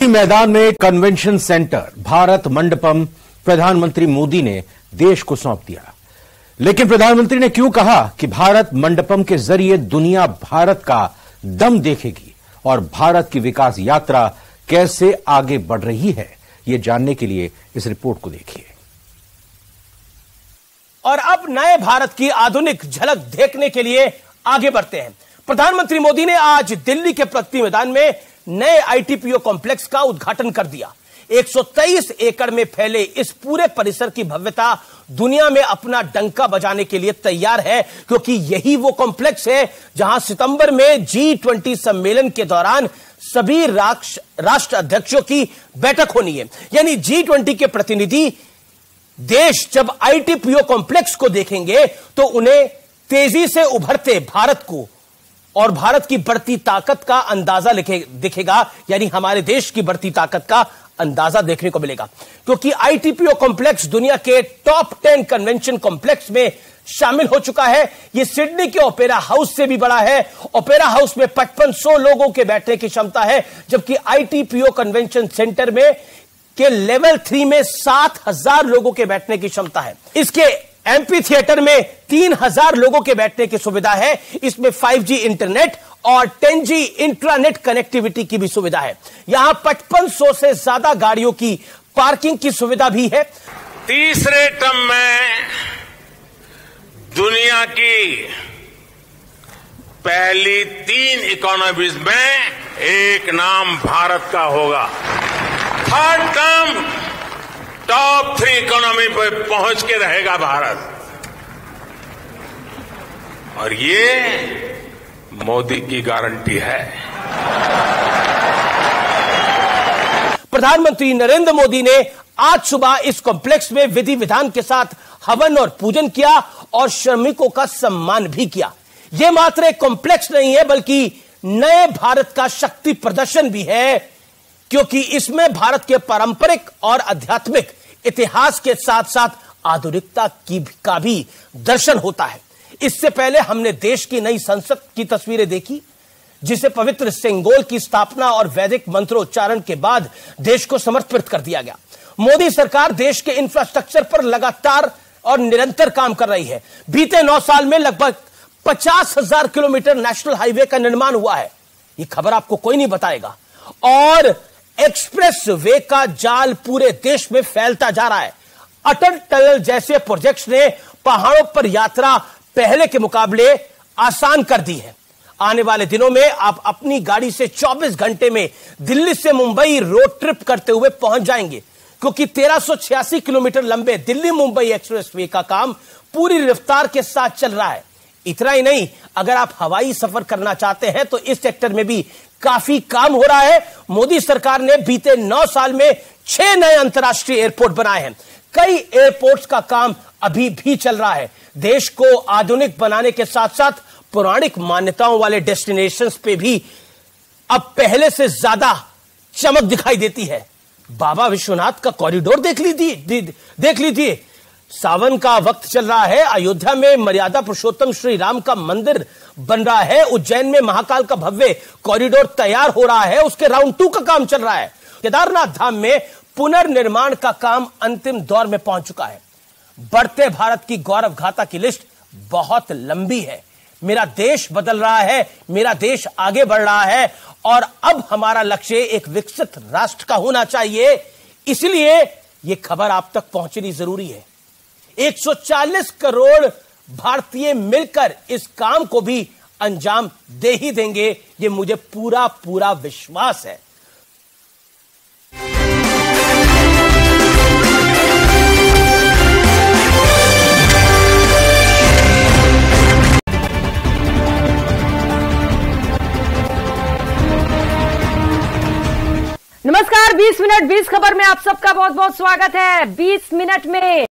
मैदान में convention centre Bharat Mandapam प्रधानमंत्री मोदी ने देश को सौंप दिया। लेकिन प्रधानमंत्री ने क्यों कहा कि भारत मंडपम के जरिए दुनिया भारत का दम देखेगी और भारत की विकास यात्रा कैसे आगे बढ़ रही है, यह जानने के लिए इस रिपोर्ट को देखिए। और अब नए भारत की आधुनिक झलक देखने के लिए आगे बढ़ते हैं। प्रधानमंत्री मोदी ने आज दिल्ली के प्रगति मैदान में नए आईटीपीओ कॉम्प्लेक्स का उद्घाटन कर दिया। 123 एकड़ में फैले इस पूरे परिसर की भव्यता दुनिया में अपना डंका बजाने के लिए तैयार है, क्योंकि यही वो कॉम्प्लेक्स है जहां सितंबर में G20 सम्मेलन के दौरान सभी राष्ट्र अध्यक्षों की बैठक होनी है। यानी G20 के प्रतिनिधि देश जब आईटीपीओ कॉम्प्लेक्स को देखेंगे तो उन्हें तेजी से उभरते भारत को और भारत की बढ़ती ताकत का अंदाजा दिखेगा। यानी हमारे देश की बढ़ती ताकत का अंदाजा देखने को मिलेगा, क्योंकि आईटीपीओ कॉम्प्लेक्स दुनिया के टॉप 10 कन्वेंशन कॉम्प्लेक्स में शामिल हो चुका है। यह सिडनी के ओपेरा हाउस से भी बड़ा है। ओपेरा हाउस में 5500 लोगों के बैठने की क्षमता है, जबकि आईटीपीओ कन्वेंशन सेंटर में के लेवल 3 में 7000 लोगों के बैठने की क्षमता है। इसके एमपी थिएटर में 3000 लोगों के बैठने की सुविधा है। इसमें 5G इंटरनेट और 10G इंट्रानेट कनेक्टिविटी की भी सुविधा है। यहां 5500 से ज्यादा गाड़ियों की पार्किंग की सुविधा भी है। तीसरे टर्म में दुनिया की पहली 3 इकोनॉमीज में एक नाम भारत का होगा। थर्ड टर्म टॉप 3 इकोनॉमी पर पहुंच के रहेगा भारत, और ये मोदी की गारंटी है। प्रधानमंत्री नरेंद्र मोदी ने आज सुबह इस कॉम्प्लेक्स में विधि विधान के साथ हवन और पूजन किया और श्रमिकों का सम्मान भी किया। यह मात्र एक कॉम्प्लेक्स नहीं है, बल्कि नए भारत का शक्ति प्रदर्शन भी है, क्योंकि इसमें भारत के पारंपरिक और आध्यात्मिक इतिहास के साथ साथ आधुनिकता का भी दर्शन होता है। इससे पहले हमने देश की नई संसद की तस्वीरें देखी, जिसे पवित्र सेंगोल की स्थापना और वैदिक मंत्रोच्चारण के बाद देश को समर्पित कर दिया गया। मोदी सरकार देश के इंफ्रास्ट्रक्चर पर लगातार और निरंतर काम कर रही है। बीते 9 साल में लगभग 50,000 किलोमीटर नेशनल हाईवे का निर्माण हुआ है। यह खबर आपको कोई नहीं बताएगा। और एक्सप्रेस वे का जाल पूरे देश में फैलता जा रहा है। अटल टनल जैसे प्रोजेक्ट्स ने पहाड़ों पर यात्रा पहले के मुकाबले आसान कर दी है। आने वाले दिनों में आप अपनी गाड़ी से 24 घंटे में दिल्ली से मुंबई रोड ट्रिप करते हुए पहुंच जाएंगे, क्योंकि 1386 किलोमीटर लंबे दिल्ली मुंबई एक्सप्रेस वे का काम पूरी रफ्तार के साथ चल रहा है। इतना ही नहीं, अगर आप हवाई सफर करना चाहते हैं तो इस सेक्टर में भी काफी काम हो रहा है। मोदी सरकार ने बीते 9 साल में 6 नए अंतर्राष्ट्रीय एयरपोर्ट बनाए हैं। कई एयरपोर्ट्स का काम अभी भी चल रहा है। देश को आधुनिक बनाने के साथ साथ पौराणिक मान्यताओं वाले डेस्टिनेशंस पे भी अब पहले से ज्यादा चमक दिखाई देती है। बाबा विश्वनाथ का कॉरिडोर देख लीजिए। सावन का वक्त चल रहा है। अयोध्या में मर्यादा पुरुषोत्तम श्री राम का मंदिर बन रहा है। उज्जैन में महाकाल का भव्य कॉरिडोर तैयार हो रहा है, उसके राउंड 2 का काम चल रहा है। केदारनाथ धाम में पुनर्निर्माण का काम अंतिम दौर में पहुंच चुका है। बढ़ते भारत की गौरव गाथा की लिस्ट बहुत लंबी है। मेरा देश बदल रहा है, मेरा देश आगे बढ़ रहा है, और अब हमारा लक्ष्य एक विकसित राष्ट्र का होना चाहिए। इसलिए यह खबर आप तक पहुंचनी जरूरी है। 140 करोड़ भारतीय मिलकर इस काम को भी अंजाम दे ही देंगे, ये मुझे पूरा विश्वास है। नमस्कार, 20 मिनट 20 खबर में आप सबका बहुत बहुत स्वागत है। 20 मिनट में